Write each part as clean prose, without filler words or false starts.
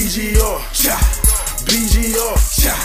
BGR, cha, BGR, cha,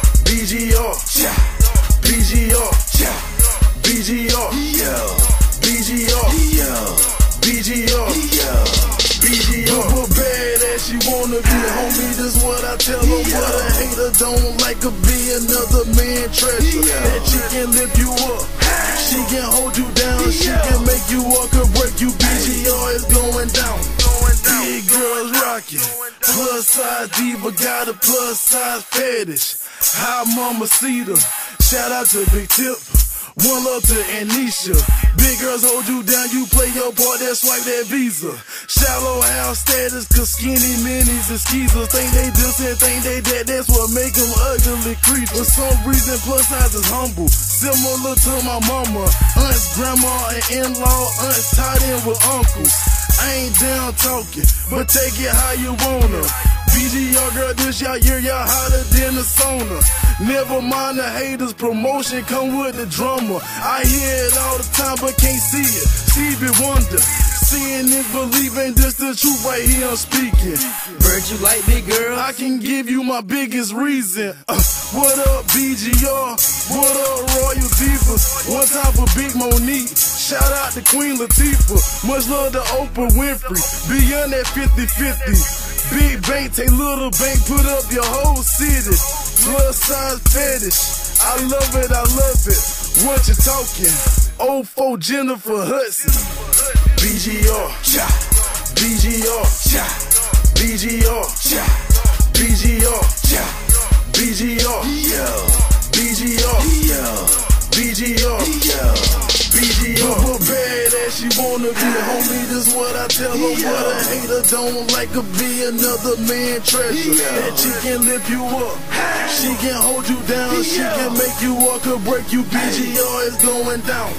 BGR, cha, BGR, cha, BGR, yeah, BGR, yeah, BGR, yeah, BGR. But bad as she wanna be, homie, this what I tell her. But a hater don't like to be another man treasure. That she can lift you up, she can hold you down, she can make you walk or break you. BGR is going down. Big girls rockin', plus size diva got a plus size fetish. Hi Mamacita, shout out to Big Tip, one love to Anisha. Big girls hold you down, you play your part, that swipe that visa. Shallow house status, cause skinny minis and skeezers think they this and think they that, that's what make them ugly creatures. For some reason plus size is humble, similar to my mama, aunts, grandma, and in-law, aunts tied in with uncles. I ain't down talking, but take it how you wanna. BGR girl, this y'all year, y'all hotter than the sauna. Never mind the haters, promotion come with the drama. I hear it all the time, but can't see it. Stevie Wonder, seeing is believing, this the truth right here I'm speaking. Bird, you like big girl? I can give you my biggest reason. What up, BGR? What up, Royal Divas? One time for Big Monique. Shout out to Queen Latifah. Much love to Oprah Winfrey. Beyond that 50-50. Big bank, take little bank, put up your whole city. Plus size fetish. I love it, I love it. What you talking? 04 Jennifer Hudson. BGR, cha. BGR, cha. BGR, cha. BGR, cha. BGR, yeah. BGR, yeah. BGR, yeah. BGR. But bad as she wanna be, homie, this what I tell her. But a hater don't like to be another man treasure. That she can lift you up, she can hold you down, she can make you walk or break you. BGR is going down.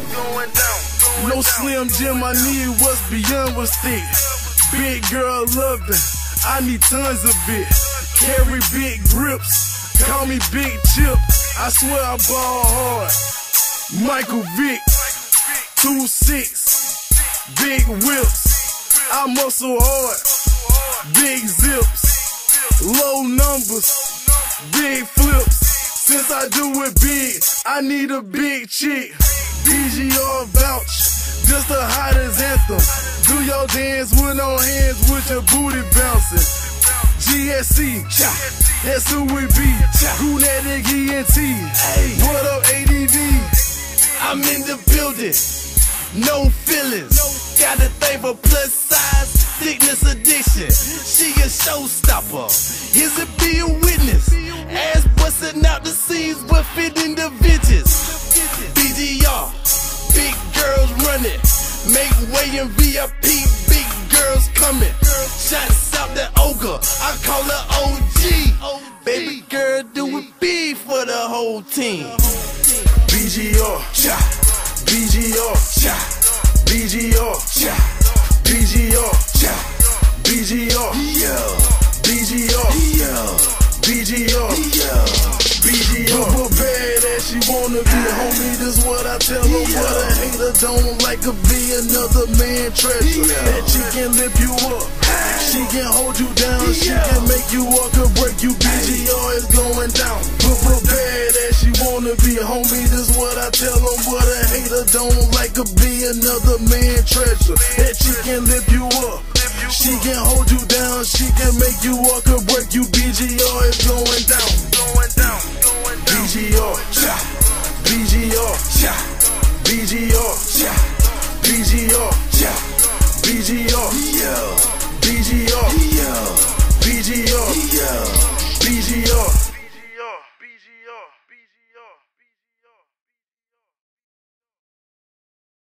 No Slim Jim, I need what's beyond what's thick. Big girl loving, I need tons of it. Carry big grips, call me Big Chip. I swear I ball hard. Michael Vick, 2-6, big whips. I muscle hard, big zips, low numbers, big flips. Since I do it big, I need a big chick. BGR vouch, just the hottest anthem. Do your dance with no hands with your booty bouncing. GSC, that's who we be. Gunetic ENT, what up ADV? I'm in the building, no feelings. Got a thing for plus size, thickness addiction. She a showstopper, is it be a witness? Ass busting out the seams, but fitting the vintage. BGR, big girls running. Make way in VIP, big girls coming. Shots out the ogre, I call her OG. Baby girl, do it big for the whole team. BGR, cha, BGR, cha, BGR, cha, BGR, cha, BGR, yeah, BGR, yeah, BGR, yeah, BGR. But bad as she wanna be, homie, this what I tell her. But a hater don't like to be another man treasure. That she can lift you up, she can hold you down, she can make you walk or break you. BGR is going down. But bad as she wanna be, homie, this what I tell them. But a hater don't like to be another man treasure. That she can lift you up, she can hold you down, she can make you walk or break you. BGR is going down. BGR, cha, BGR, cha, BGR, cha, BGR, cha, BGR, yeah, BGR, yeah, BGR, yeah, BGR.